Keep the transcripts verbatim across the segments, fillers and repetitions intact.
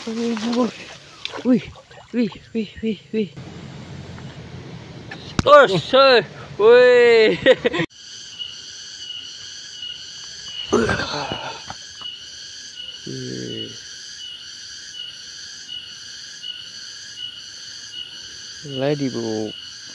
Wih, wih, wih, wih, wih. Oh, sir, wih. Ladybug.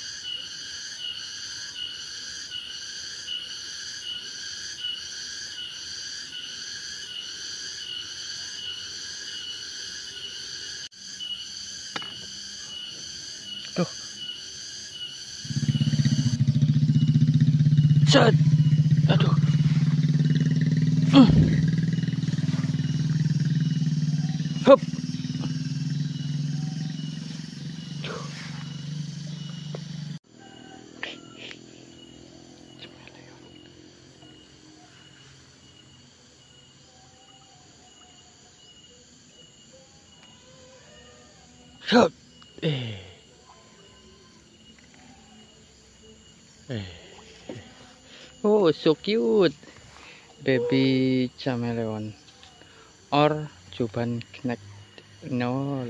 Tuh. Set. Aduh. Mm. Hup. Hup. Eh. Eh. Oh, so cute. Baby chameleon or Juban Knack Knoll.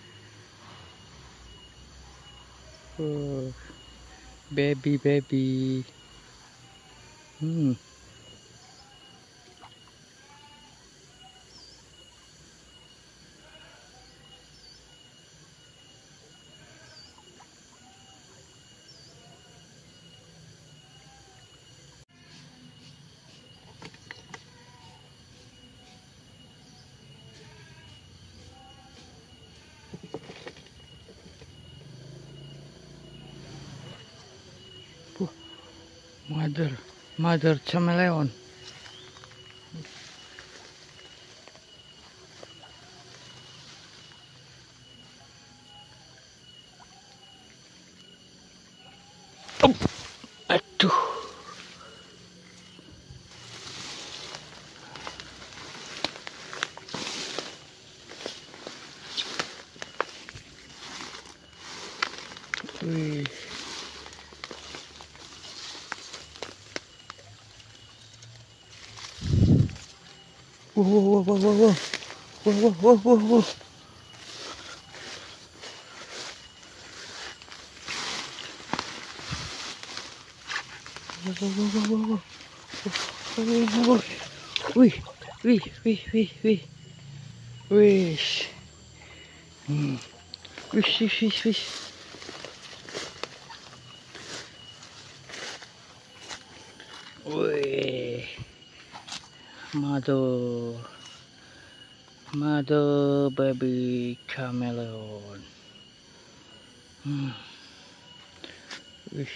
Oh, baby, baby. Hmm. Mother, mother chameleon. Oh, aduh. Wih. Wow, wow, wow, wow, wow. Wow, wow, wow, wow, wow. Wow, wow, wow, wow, wow. Wow, wow, wow. Wih, wih, wih, wih, wih. Wih. Hmm. Wih, wih, wih, wih. Wih. Mother. Mother baby chameleon. Hmm. Wih.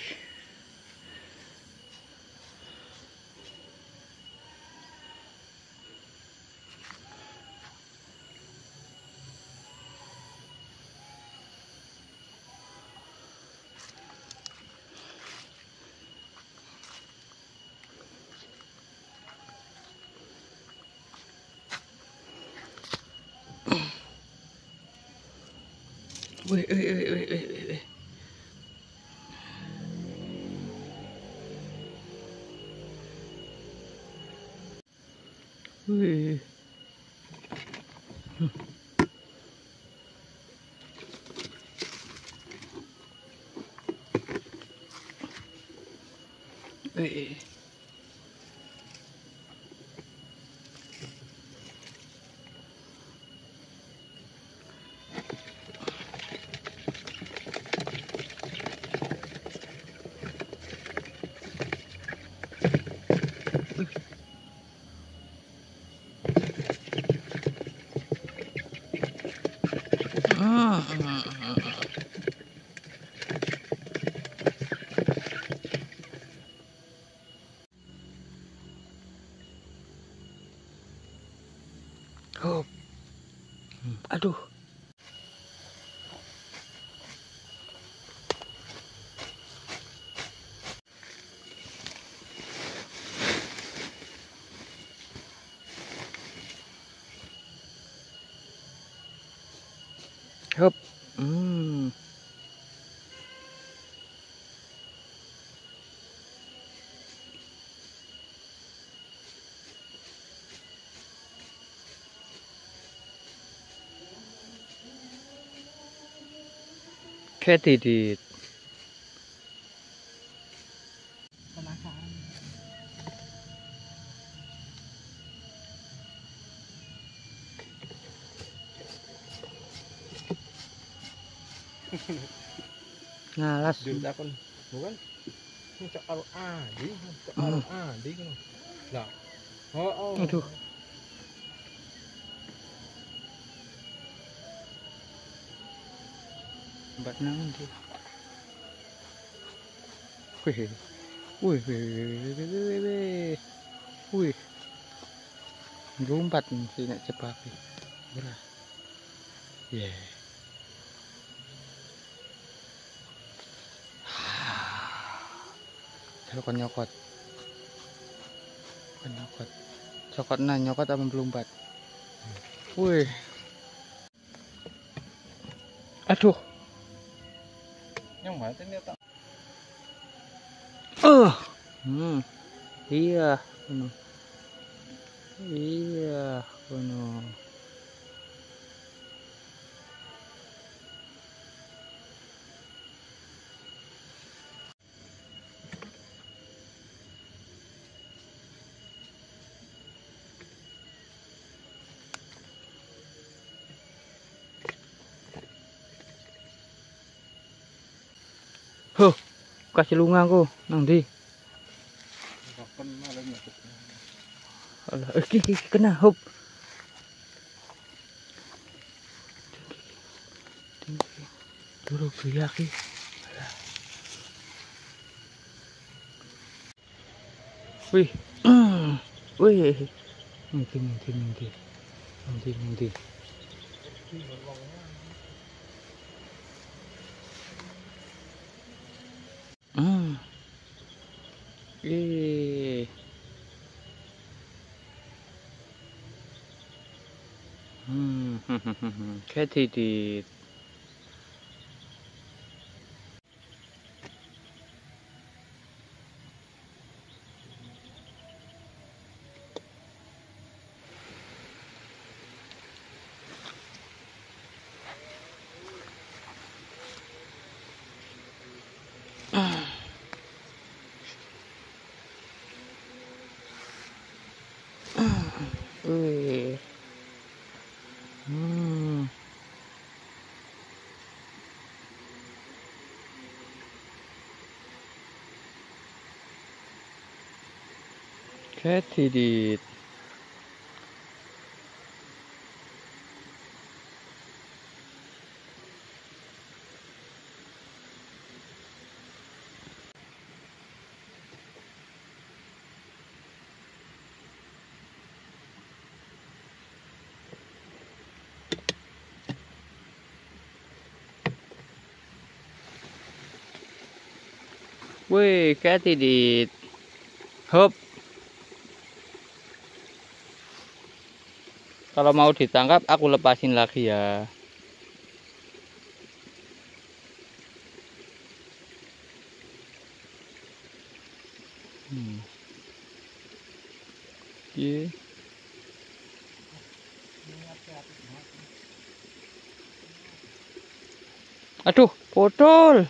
Wih, wih, wih, wih, wih, wih. Wih. Hmm. Wih. Ah, ah, ah, ah. Oh. Hmm. Aduh. Hup. Hmm. Katydid. Penasaran. Ngalas. Duit akun, bukan? Cak karo adi, cak karo adi kan. Lah. Oh, oh. Aduh. Mbak nang ndi? Wih. Wih, wih, wih, wih, wih. Wih. Lompat sih nek cepake. Ora. Yeah. Nyokot nyokot. Nyokot. Cokot nah nyokot apa melompat? Wih. Aduh. Yang mana ini tak? Oh. Hmm. Iya, kuno. Iya, kuno. Huh, kasih lunga aku nang ndi? Kapan malam nyokot. Alah, eh ki kena hop. Dulu gaya ki. Wih. Wih. Nanti nanti nanti. Nanti nanti. Hmm. Eh. Hmm. Katydid. Wih. Hmm. Katydid. Wih, Katydid. Hop. Kalau mau ditangkap, aku lepasin lagi ya. Hmm. Yeah. Aduh, botol.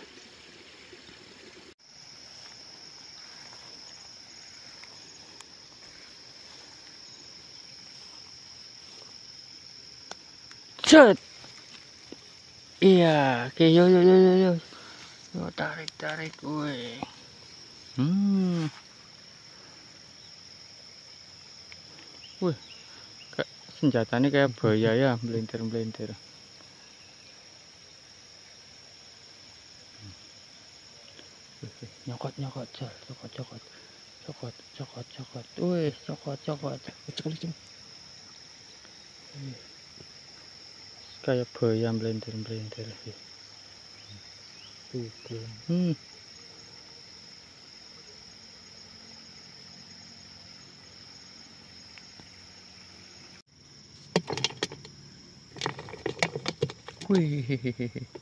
Cet. Iya, oke, yo yo yo yo yo. Yo tarik tarik, woi. Hmm. Wih, kayak senjatanya kayak buaya ya, melintir melintir. Nyokot nyokot, cel, cokot cokot, cokot cokot cokot. Wih, cokot cokot. Kayak buaya melintir melintir. Tuh, Hmm. Wih.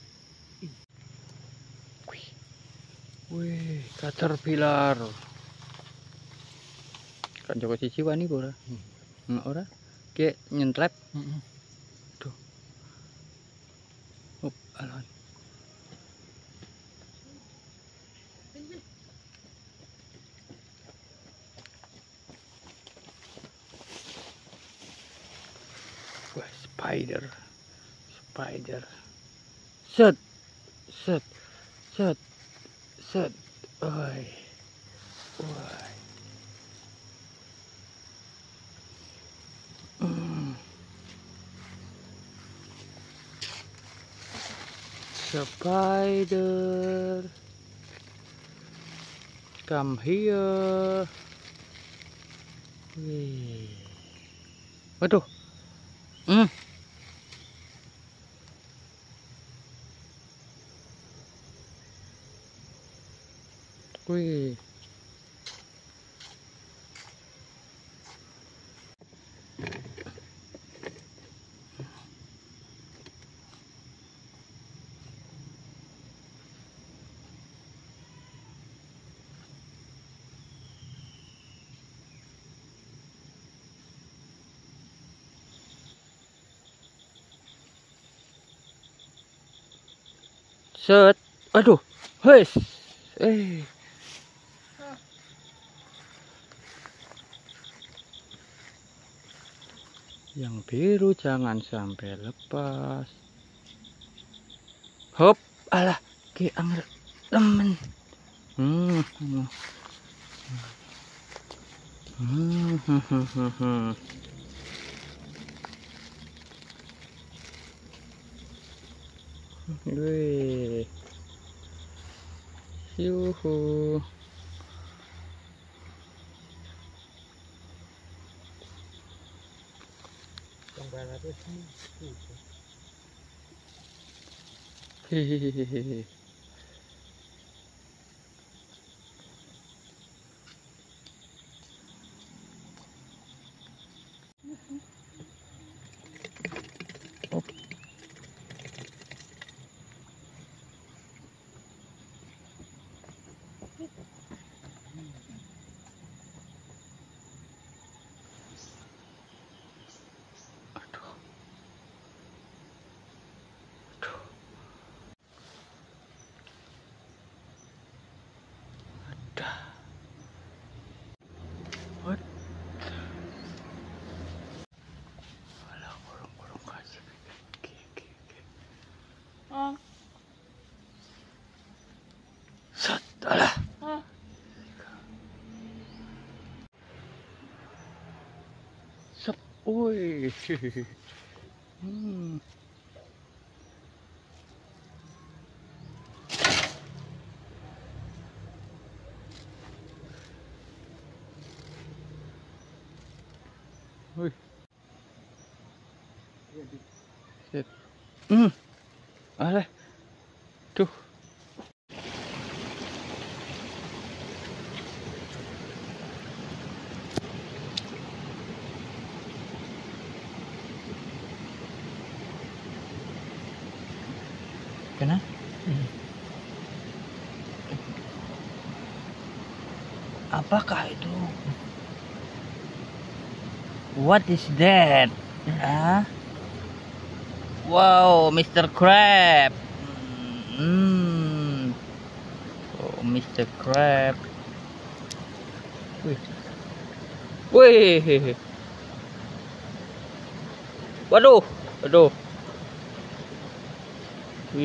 Wih, caterpillar. Kan Joko siji wani ora? Hmm. Ora. Kayak nyentrep. Heeh. Tuh. Oh, alon. Wah, spider. Spider. Set. Set. Set. Set. Oi. Oi. Mm. Spider. Come here. Wih. Waduh. Hmm. Wih. Set. Aduh. Wes. Eh. Yang biru jangan sampai lepas. Hop. Alah. Ki angel temen. Hmm. Hmm. Hmm. Hmm. Hmm. Hmm. Wih. Yuhu. Hehehe. Oh. Aduh. Aduh. Ada. What? Alah, kurung-kurung kasih. Oke, oke, oke. Ah. Set. Alah. Ah. Sep. Wih. Hmm. Wih. Set. Hmm. Alah. Tuh. Kena? Hmm. Apakah itu? What is that? Ah? Wow, mister Crab. Hmm. Oh, mister Crab. Wih. Wih. Waduh, waduh. Wih.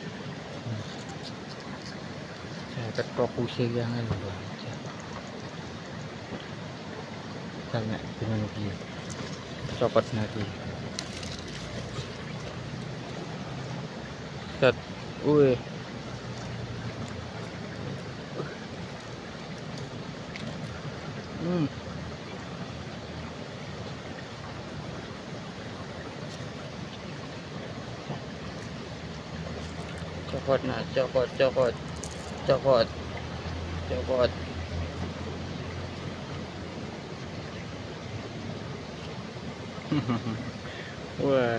Saya ketok pusing yang luar biasa. Sangat dengan dia. Copot nanti. Set. Wih. Hmm. Copot nak, copot, copot, copot, copot. Wah.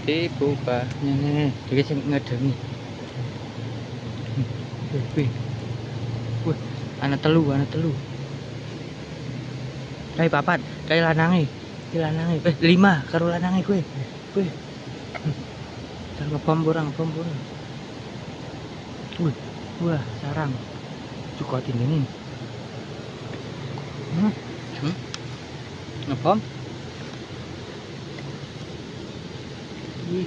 dibuka. Nih nih nih, iki sing ngedengi. Wih, wih. Wih, ana telu, ana telu. Kayak papat, kayak lanange. Kayak lanange. Eh, lima karo lanange kowe. Wih. Karo pamborang, pamborang. Wih, wah, sarang. Cukup ini. Hmm. Hmm. Ngepom. Ih.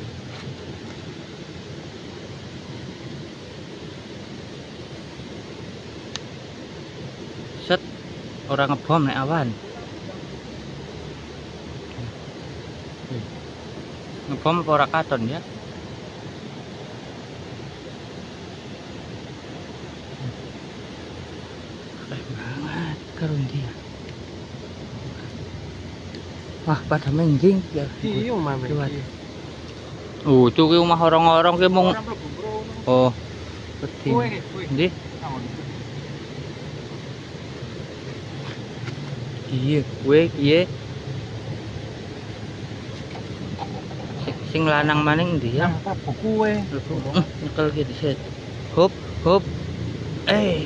Set orang ngebom nek awan. Ngebom apa ora katon ya? Keren banget karun dia. Wah, pada menjing ya. Iya, mame. Oh, cuki omah orang-orang ki mung. Oh. Peti. Ndi? Iya, kowe piye? Sing lanang maning ndi ya? Apa kowe? Nyekel ki diset. Hop, hop. Eh.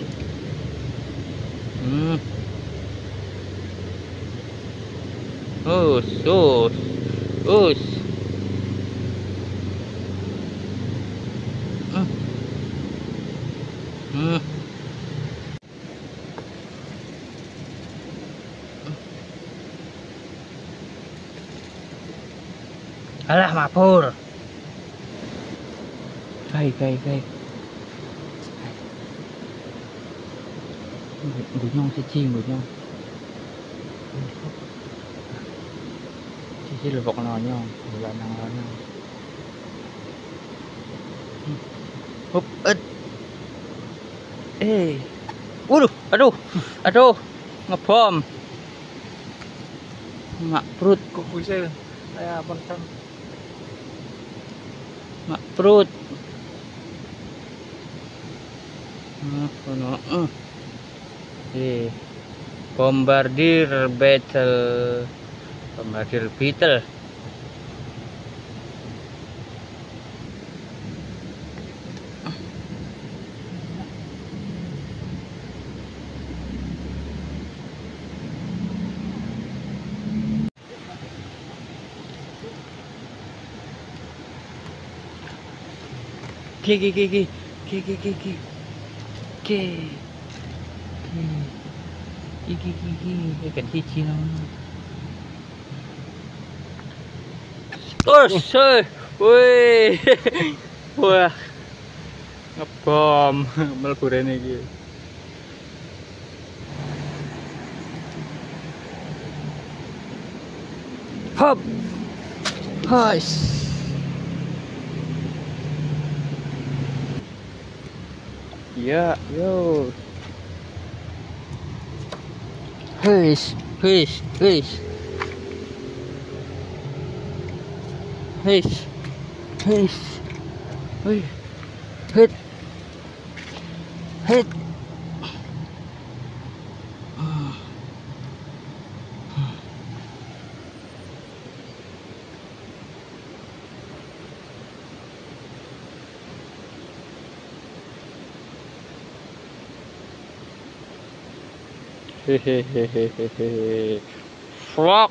Hmm. Us, us. Us. Hmm. Hmm. Alah mapur. Kai kai kai. Gunyong siji gunyong. Siji lebok nonyong, lanang-lanang. Hop, et. Eh. Waduh, aduh. Aduh. Ngebom. Mak perut Kok kuisel? Kayak apa kan? mak perut. Nah, kono. Uh. Eh. Bombardier battle. Bombardier battle. Ki ki ki ki ki ki ki ki ki ki ki ki ki ikan cici lang. Oh, say, wih, wah, ngebom, mlebu rene iki. Hop, hush. Ya, yo. Hush, hush, hush. Hush, hush. Hush. Hit. Hit. Hehehehehe. Frog.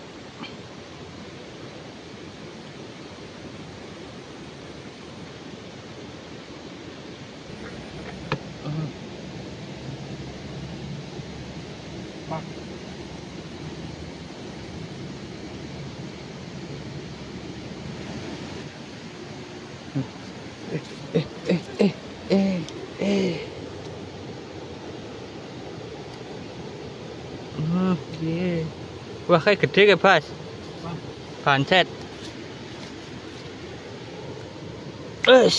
Eh eh eh eh eh. Hmm, yeah. Wah, kayak gede kayak Bas. Pancet. Us.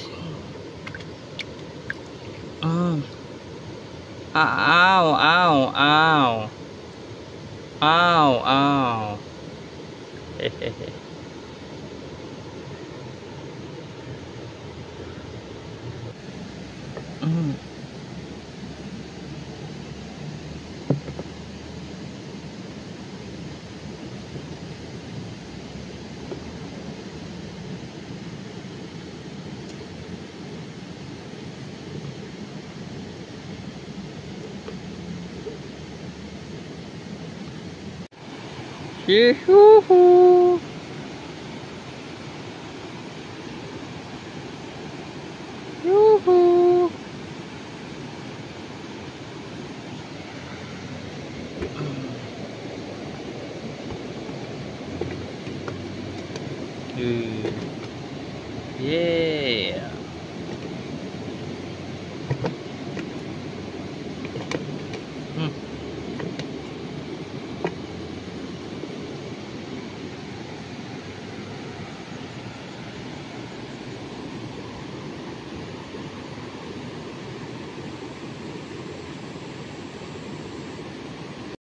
Hmm. Au, au, au. Au, au. Hehehe. Hmm. Yuhu. Yuhu. Uh. Yeah.